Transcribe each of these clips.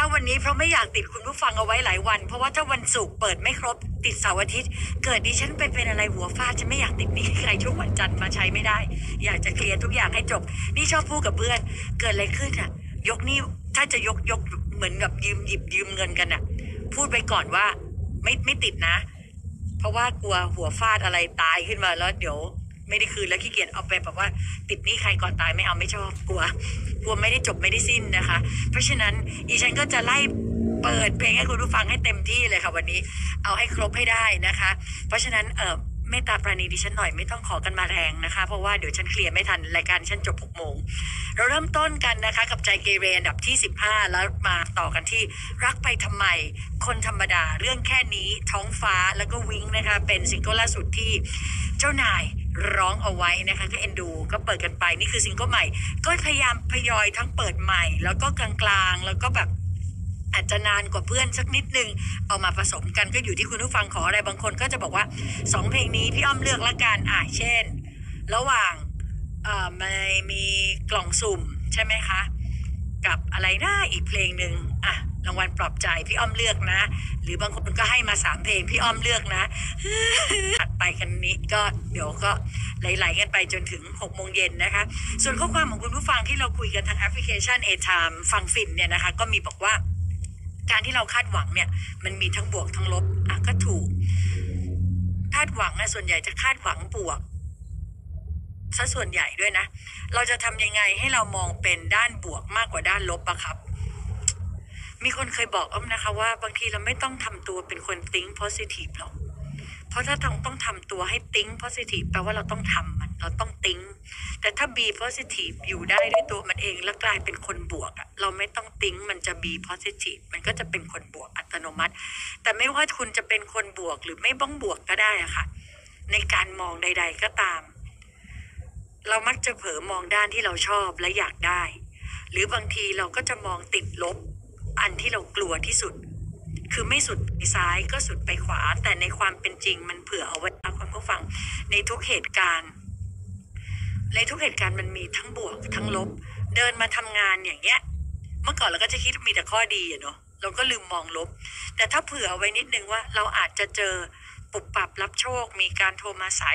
นะคะวันนี้เพราะไม่อยากติดคุณผู้ฟังเอาไว้หลายวันเพราะว่าถ้าวันศุกร์เปิดไม่ครบติดเสาร์อาทิตย์เกิดดิฉันเป็นอะไรหัวฟาดฉันไม่อยากติดหนี้ใครช่วงวันจันทร์มาใช้ไม่ได้อยากจะเคลียร์ทุกอย่างให้จบนี่ชอบพูดกับเพื่อนเกิดอะไรขึ้นอ่ะยกหนี้ถ้าจะยกเหมือนกับยืมเงินกันอ่ะพูดไปก่อนว่าไม่ติดนะเพราะว่ากลัวหัวฟาดอะไรตายขึ้นมาแล้วเดี๋ยวไม่ได้คืนแล้วขี้เกียจเอาไปแบบว่าติดหนี้ใครก่อนตายไม่เอาไม่ชอบกลัวไม่ได้จบไม่ได้สิ้นนะคะเพราะฉะนั้นอีฉันก็จะไล่เปิดเพลงให้คุณผู้ฟังให้เต็มที่เลยค่ะวันนี้เอาให้ครบให้ได้นะคะเพราะฉะนั้นเมตตาปราณีดิฉันหน่อยไม่ต้องขอกันมาแรงนะคะเพราะว่าเดี๋ยวฉันเคลียร์ไม่ทันรายการฉันจบ6 โมงเราเริ่มต้นกันนะคะกับใจเกเรอันดับที่15แล้วมาต่อกันที่รักไปทำไมคนธรรมดาเรื่องแค่นี้ท้องฟ้าแล้วก็วิ้งนะคะเป็นซิงเกิลล่าสุดที่เจ้านายร้องเอาไว้นะคะก็เอ็นดูก็เปิดกันไปนี่คือซิงเกิลใหม่ก็พยายามพยอยทั้งเปิดใหม่แล้วก็กลางๆแล้วก็แบบอาจจะนานกว่าเพื่อนสักนิดนึงเอามาผสมกันก็อยู่ที่คุณผู้ฟังขออะไรบางคนก็จะบอกว่า2 เพลงนี้พี่อ้อมเลือกละกันเช่นระหว่างมันมีกล่องสุ่มใช่ไหมคะกับอะไรนะอีกเพลงหนึ่งรางวัลปลอบใจพี่อ้อมเลือกนะหรือบางคนก็ให้มา3 เพลงพี่อ้อมเลือกนะถัดไปกันนี้ก็เดี๋ยวก็ไหลๆกันไปจนถึง6 โมงเย็นนะคะส่วนข้อความของคุณผู้ฟังที่เราคุยกันทางแอปพลิเคชัน A-Time ฟังฟินเนี่ยนะคะก็มีบอกว่าการที่เราคาดหวังเนี่ยมันมีทั้งบวกทั้งลบก็ถูกคาดหวังส่วนใหญ่จะคาดหวังบวกซะส่วนใหญ่ด้วยนะเราจะทำยังไงให้เรามองเป็นด้านบวกมากกว่าด้านลบอะครับมีคนเคยบอกอ้อมนะคะว่าบางทีเราไม่ต้องทำตัวเป็นคน think positive หรอกเพราะถ้าต้องทำตัวให้ think positive แปลว่าเราต้องทำมันเราต้อง think แต่ถ้า be positive อยู่ได้ด้วยตัวมันเองแล้วกลายเป็นคนบวกเราไม่ต้อง think มันจะ be positive มันก็จะเป็นคนบวกอัตโนมัติแต่ไม่ว่าคุณจะเป็นคนบวกหรือไม่บ้องบวกก็ได้อะค่ะในการมองใดๆก็ตามเรามักจะเผลอมองด้านที่เราชอบและอยากได้หรือบางทีเราก็จะมองติดลบอันที่เรากลัวที่สุดคือไม่สุดไปซ้ายก็สุดไปขวาแต่ในความเป็นจริงมันเผื่อเอาไว้คุณผู้ฟังในทุกเหตุการณ์มันมีทั้งบวกทั้งลบเดินมาทำงานอย่างเงี้ยเมื่อก่อนเราก็จะคิดมีแต่ข้อดีเนาะเราก็ลืมมองลบแต่ถ้าเผื่อเอาไว้นิดนึงว่าเราอาจจะเจอปุบปับรับโชคมีการโทรมาสาย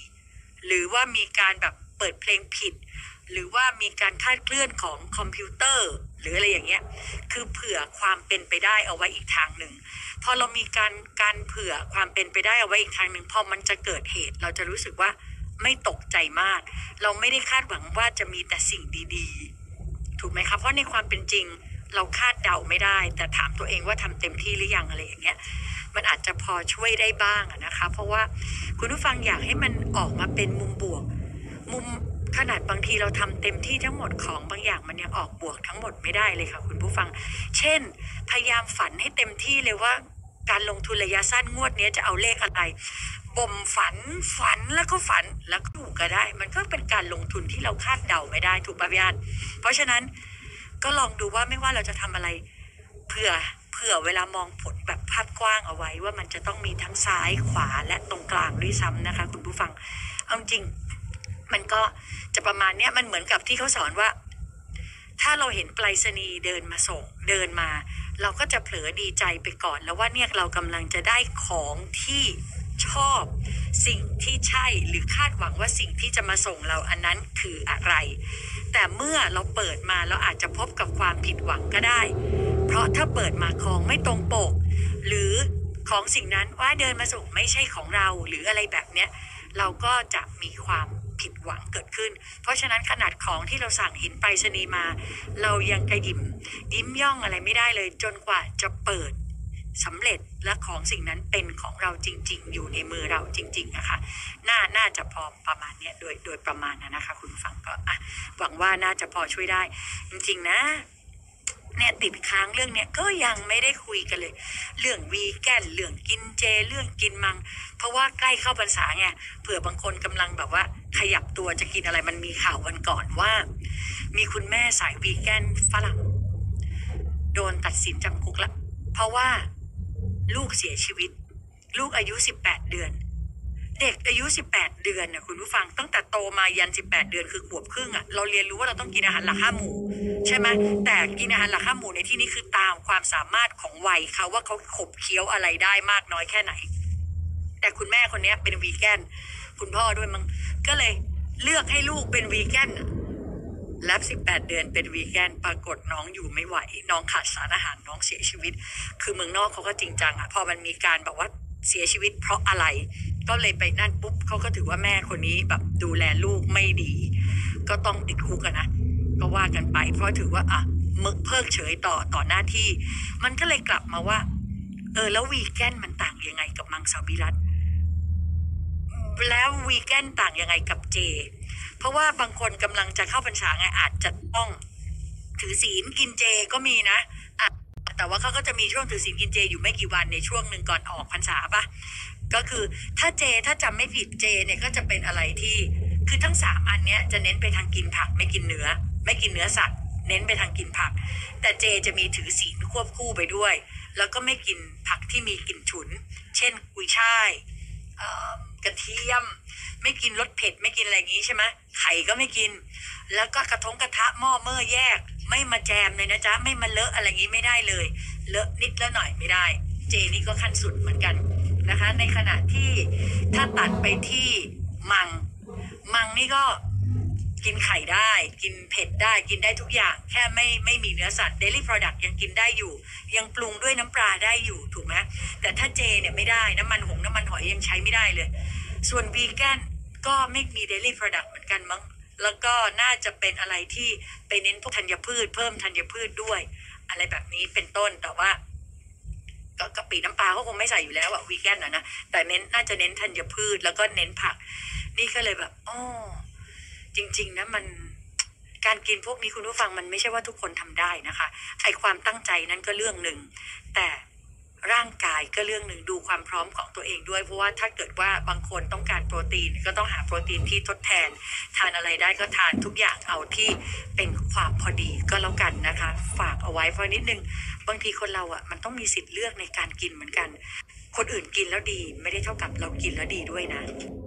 4หรือว่ามีการแบบเปิดเพลงผิดหรือว่ามีการคลาดเคลื่อนของคอมพิวเตอร์หรืออะไรอย่างเงี้ยคือเผื่อความเป็นไปได้เอาไว้อีกทางหนึ่งพอเรามีการเผื่อความเป็นไปได้เอาไว้อีกทางหนึ่งพอมันจะเกิดเหตุเราจะรู้สึกว่าไม่ตกใจมากเราไม่ได้คาดหวังว่าจะมีแต่สิ่งดีๆถูกไหมคะเพราะในความเป็นจริงเราคาดเดาไม่ได้แต่ถามตัวเองว่าทำเต็มที่หรือยังอะไรอย่างเงี้ยมันอาจจะพอช่วยได้บ้างนะคะเพราะว่าคุณผู้ฟังอยากให้มันออกมาเป็นมุมบวกมุมขนาดบางทีเราทำเต็มที่ทั้งหมดของบางอย่างมันยังออกบวกทั้งหมดไม่ได้เลยค่ะคุณผู้ฟังเช่นพยายามฝันให้เต็มที่เลยว่าการลงทุนระยะสั้นงวดนี้จะเอาเลขอะไรบ่มฝันแล้วก็ฝันแล้วก็ถูกก็ได้มันก็เป็นการลงทุนที่เราคาดเดาไม่ได้ถูกป่ะพี่อันเพราะฉะนั้นก็ลองดูว่าไม่ว่าเราจะทำอะไรเผื่อเวลามองผลแบบภาพกว้างเอาไว้ว่ามันจะต้องมีทั้งซ้ายขวาและตรงกลางด้วยซ้ำนะคะคุณผู้ฟังเอาจริงมันก็จะประมาณเนี้ยมันเหมือนกับที่เขาสอนว่าถ้าเราเห็นไปรษณีย์เดินมาเราก็จะเผลอดีใจไปก่อนแล้วว่าเนี่ยเรากำลังจะได้ของที่ชอบสิ่งที่ใช่หรือคาดหวังว่าสิ่งที่จะมาส่งเราอันนั้นคืออะไรแต่เมื่อเราเปิดมาเราอาจจะพบกับความผิดหวังก็ได้เพราะถ้าเปิดมาของไม่ตรงปกหรือของสิ่งนั้นว่าเดินมาส่งไม่ใช่ของเราหรืออะไรแบบเนี้ยเราก็จะมีความผิดหวังเกิดขึ้นเพราะฉะนั้นขนาดของที่เราสั่งเห็นไปรษณีย์มาเรายังกระยิ้มย่องอะไรไม่ได้เลยจนกว่าจะเปิดสำเร็จและของสิ่งนั้นเป็นของเราจริงๆอยู่ในมือเราจริงๆนะคะน่าจะพอประมาณนี้โดยประมาณนะคะคุณฟังก็หวังว่าน่าจะพอช่วยได้จริงๆนะเนี่ยติดค้างเรื่องเนี้ยก็ยังไม่ได้คุยกันเลยเรื่องวีแกนเรื่องกินเจเรื่องกินมังเพราะว่าใกล้เข้าพรรษาไงเผื่อบางคนกำลังแบบว่าขยับตัวจะกินอะไรมันมีข่าววันก่อนว่ามีคุณแม่สายวีแกนฝรั่งโดนตัดสินจำคุกแล้วเพราะว่าลูกเสียชีวิตลูกอายุ18 เดือนเด็กอายุ18 เดือนนะคุณผู้ฟังตั้งแต่โตมายัน18 เดือนคือขวบครึ่งเราเรียนรู้ว่าเราต้องกินอาหารหลัก5 หมู่ใช่ไหมแต่กินอาหารหลักห้าหมู่ในที่นี้คือตามความสามารถของวัยเขาว่าเขาขบเคี้ยวอะไรได้มากน้อยแค่ไหนแต่คุณแม่คนนี้เป็นวีแกนคุณพ่อด้วยมั้งก็เลยเลือกให้ลูกเป็นวีแกนแล้ว18 เดือนเป็นวีแกนปรากฏน้องอยู่ไม่ไหวน้องขาดสารอาหารน้องเสียชีวิตคือเมืองนอกเขาก็จริงจังอะพอมันมีการแบบว่าเสียชีวิตเพราะอะไรก็เลยไปนั่นปุ๊บเขาก็ถือว่าแม่คนนี้แบบดูแลลูกไม่ดีก็ต้องติดคุกนะก็ว่ากันไปเพราะถือว่ามึกเพิกเฉยต่อหน้าที่มันก็เลยกลับมาว่าแล้ววีแกนมันต่างยังไงกับมังสวิรัติแล้ววีแกนต่างยังไงกับเจเพราะว่าบางคนกำลังจะเข้าพรรษาไงอาจจะต้องถือศีลกินเจก็มีนะแต่ว่าเขาก็จะมีช่วงถือศีลกินเจอยู่ไม่กี่วันในช่วงหนึ่งก่อนออกพรรษาปะก็คือถ้าจำไม่ผิดเจเนี่ยก็จะเป็นอะไรที่คือทั้ง3 อันเนี้ยจะเน้นไปทางกินผักไม่กินเนื้อสัตว์เน้นไปทางกินผักแต่เจจะมีถือศีลควบคู่ไปด้วยแล้วก็ไม่กินผักที่มีกลิ่นฉุนเช่นกุยช่ายกระเทียมไม่กินรสเผ็ดไม่กินอะไรอย่างนี้ใช่ไหมไข่ก็ไม่กินแล้วก็กระทะหม้อเมื่อแยกไม่มาแจมเลยนะจ๊ะไม่มาเลอะอะไรอย่างนี้ไม่ได้เลยเลอะนิดละหน่อยไม่ได้เจนี่ก็ขั้นสุดเหมือนกันนะคะในขณะที่ถ้าตัดไปที่มังนี่ก็กินไข่ได้กินเผ็ดได้กินได้ทุกอย่างแค่ไม่มีเนื้อสัตว์ Daily Product ยังกินได้อยู่ยังปรุงด้วยน้ำปลาได้อยู่ถูกไหมแต่ถ้าเจเนี่ยไม่ได้น้ำมันหอยยังใช้ไม่ได้เลยส่วนวีแกนก็ไม่มี Daily Product เหมือนกันมั้งแล้วก็น่าจะเป็นอะไรที่ไปเน้นพวกธัญพืชเพิ่มธัญพืชด้วยอะไรแบบนี้เป็นต้นแต่ว่ากะปิน้ำปลาเขาคงไม่ใส่อยู่แล้วอะวีแกนนะแต่น่าจะเน้นธัญพืชแล้วก็เน้นผักนี่ก็เลยแบบจริงๆนะมันการกินพวกนี้คุณผู้ฟังมันไม่ใช่ว่าทุกคนทำได้นะคะไอความตั้งใจนั้นก็เรื่องหนึ่งแต่ร่างกายก็เรื่องหนึ่งดูความพร้อมของตัวเองด้วยเพราะว่าถ้าเกิดว่าบางคนต้องการโปรตีนก็ต้องหาโปรตีนที่ทดแทนทานอะไรได้ก็ทานทุกอย่างเอาที่เป็นความพอดีก็แล้วกันนะคะฝากเอาไว้เพราะนิดนึงบางทีคนเราอ่ะมันต้องมีสิทธิ์เลือกในการกินเหมือนกันคนอื่นกินแล้วดีไม่ได้เท่ากับเรากินแล้วดีด้วยนะ